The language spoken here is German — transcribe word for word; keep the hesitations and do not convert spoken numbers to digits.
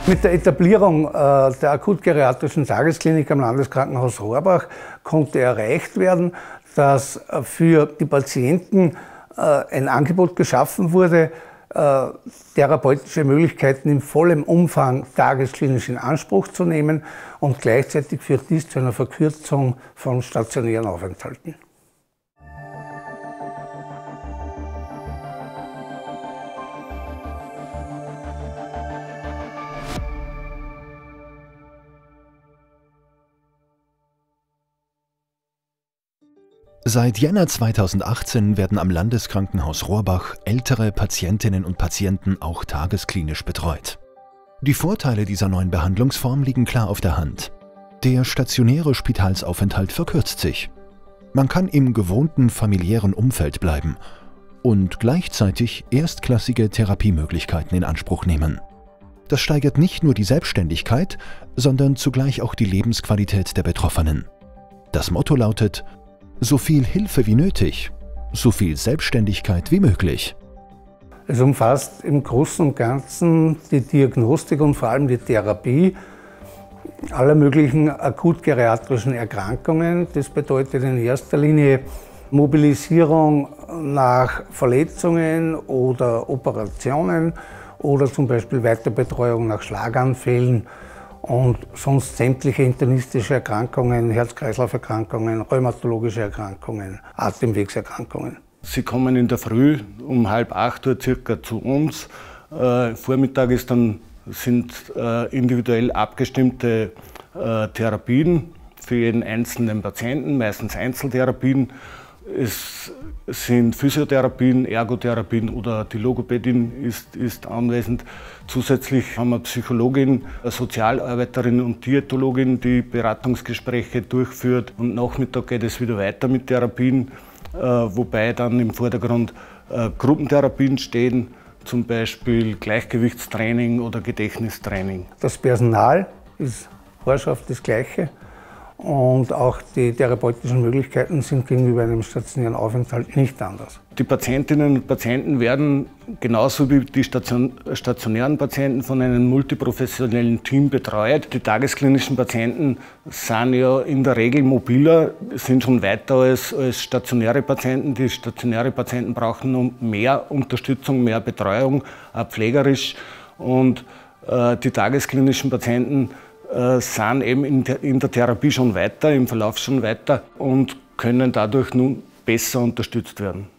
Mit der Etablierung äh, der akutgeriatrischen Tagesklinik am Landeskrankenhaus Rohrbach konnte erreicht werden, dass äh, für die Patienten äh, ein Angebot geschaffen wurde, äh, therapeutische Möglichkeiten in vollem Umfang tagesklinisch in Anspruch zu nehmen, und gleichzeitig führt dies zu einer Verkürzung von stationären Aufenthalten. Seit Jänner zweitausendachtzehn werden am Landeskrankenhaus Rohrbach ältere Patientinnen und Patienten auch tagesklinisch betreut. Die Vorteile dieser neuen Behandlungsform liegen klar auf der Hand. Der stationäre Spitalsaufenthalt verkürzt sich. Man kann im gewohnten familiären Umfeld bleiben und gleichzeitig erstklassige Therapiemöglichkeiten in Anspruch nehmen. Das steigert nicht nur die Selbstständigkeit, sondern zugleich auch die Lebensqualität der Betroffenen. Das Motto lautet: So viel Hilfe wie nötig, so viel Selbstständigkeit wie möglich. Es umfasst im Großen und Ganzen die Diagnostik und vor allem die Therapie aller möglichen akutgeriatrischen Erkrankungen. Das bedeutet in erster Linie Mobilisierung nach Verletzungen oder Operationen oder zum Beispiel Weiterbetreuung nach Schlaganfällen und sonst sämtliche internistische Erkrankungen, Herz-Kreislauf-Erkrankungen, rheumatologische Erkrankungen, Atemwegserkrankungen. Sie kommen in der Früh um halb acht Uhr circa zu uns. Äh, Vormittag ist dann, sind äh, individuell abgestimmte äh, Therapien für jeden einzelnen Patienten, meistens Einzeltherapien. Es sind Physiotherapien, Ergotherapien oder die Logopädin ist, ist anwesend. Zusätzlich haben wir Psychologin, eine Sozialarbeiterin und Diätologin, die Beratungsgespräche durchführt. Und Nachmittag geht es wieder weiter mit Therapien, äh, wobei dann im Vordergrund äh, Gruppentherapien stehen, zum Beispiel Gleichgewichtstraining oder Gedächtnistraining. Das Personal ist Herrschaft das Gleiche. Und auch die therapeutischen Möglichkeiten sind gegenüber einem stationären Aufenthalt nicht anders. Die Patientinnen und Patienten werden genauso wie die Station, stationären Patienten von einem multiprofessionellen Team betreut. Die tagesklinischen Patienten sind ja in der Regel mobiler, sind schon weiter als, als stationäre Patienten. Die stationäre Patienten brauchen noch mehr Unterstützung, mehr Betreuung, auch pflegerisch. Und äh, die tagesklinischen Patienten sind eben in der, in der Therapie schon weiter, im Verlauf schon weiter und können dadurch nun besser unterstützt werden.